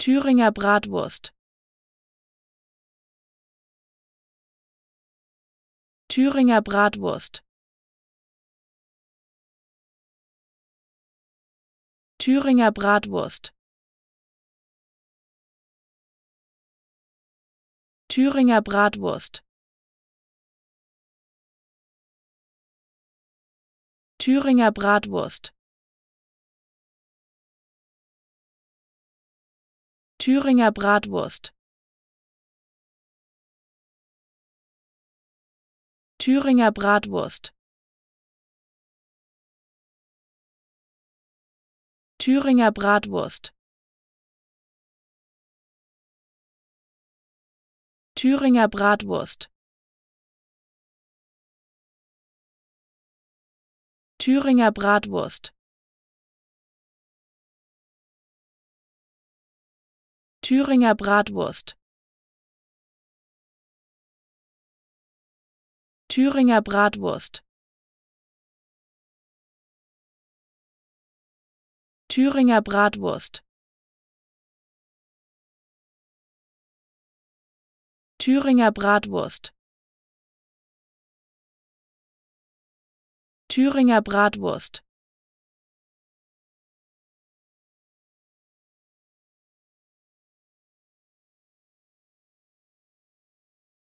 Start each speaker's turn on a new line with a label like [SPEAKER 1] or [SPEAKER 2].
[SPEAKER 1] Thüringer Bratwurst. Thüringer Bratwurst. Thüringer Bratwurst. Thüringer Bratwurst. Thüringer Bratwurst. Thüringer Bratwurst. Thüringer Bratwurst. Thüringer Bratwurst. Thüringer Bratwurst. Thüringer Bratwurst. Thüringer Bratwurst. Thüringer Bratwurst. Thüringer Bratwurst. Thüringer Bratwurst. Thüringer Bratwurst.